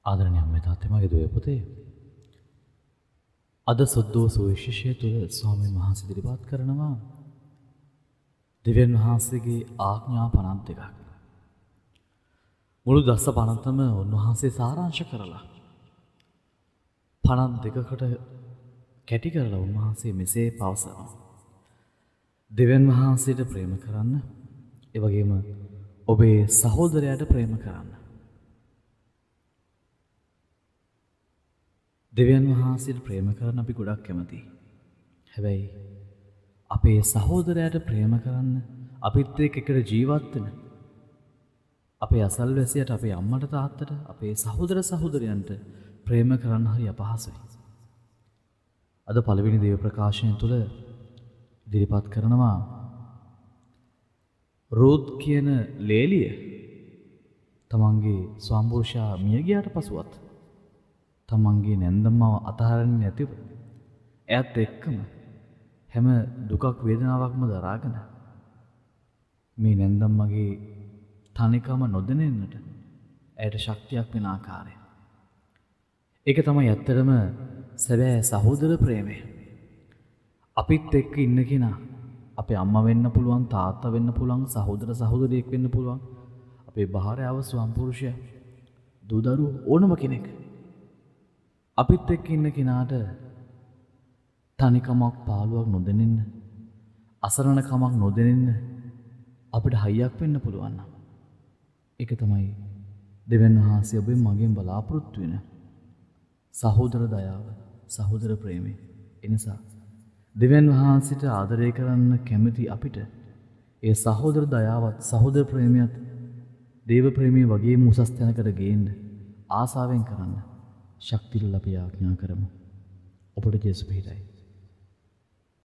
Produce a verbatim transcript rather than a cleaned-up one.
ආදරණීය අම්මේ තාත්තේ මගේ දුවේ පුතේ අද සුද්ධෝ සුවිශේෂය තුළ ස්වාමීන් වහන්සේ ඉදිරිපත් කරනවා දෙවියන් වහන්සේගේ ආඥා පනස් දෙකක්. මුළු දස පනතම උන්වහන්සේ සාරාංශ කරලා පනස් දෙකකට කැටි කරලා උන්වහන්සේ මෙසේ පවසනවා. දෙවියන් වහන්සේට ප්‍රේම කරන්න, ඒ වගේම ඔබේ සහෝදරයාට ප්‍රේම කරන්න. දෙවියන් වහන්සේට ප්‍රේම කරන්න අපි ගොඩක් කැමතියි. හැබැයි අපේ සහෝදරයාට ප්‍රේම කරන්න, අපිත් එක්ක එකට ජීවත් වෙන අපේ අසල්වැසියට, අපේ අම්මට තාත්තට, අපේ සහෝදර සහෝදරයන්ට ප්‍රේම කරන්න හරි අපහසුයි. අද පළවෙනි දේව ප්‍රකාශනය තුළ ඉදිරිපත් කරනවා රූත් කියන ලේලිය තමන්ගේ ස්වාම්පුරුෂයා මිය ගියාට පසුවත් තමන්ගේ නැන්දම්මව අතහරින්නේ නැතිව එයත් එක්කම හැම දුකක් වේදනාවක්ම දරාගෙන මේ නැන්දම්මගේ තනිකම නොදැනෙන්නට ඇයට ශක්තියක් වෙන ආකාරය. ඒක තමයි ඇත්තටම සැබෑ සහෝදර ප්‍රේමය. අපිත් එක්ක ඉන්න කෙනා අපේ අම්මා වෙන්න පුළුවන්, තාත්තා වෙන්න පුළුවන්, සහෝදර සහෝදරියෙක් වෙන්න පුළුවන්, අපේ භාර්යාව, ස්වාම්පුරුෂයා, දූ දරුවෝ, ඕනම කෙනෙක්. අපිත් එක්ක ඉන්න කෙනාට තනිකමක් පාළුවක් නොදැනෙන්න, අසරණකමක් නොදැනෙන්න අපිට හයියක් වෙන්න පුළුවන්. ඒක තමයි දෙවියන් වහන්සේ ඔබෙන් මගෙන් බලාපොරොත්තු වෙන සහෝදර දයාව, සහෝදර ප්‍රේමය. එනිසා දෙවියන් වහන්සේට ආදරය කරන්න කැමති අපිට ඒ සහෝදර දයාවත්, සහෝදර ප්‍රේමයත් දේව ප්‍රේමයේ වගේම උසස් තැනකට ගේන්න ආසාවෙන් කරන්න ශක්තිල අපි ආඥා කරමු. ඔබට ජේසුස් පිහිටයි.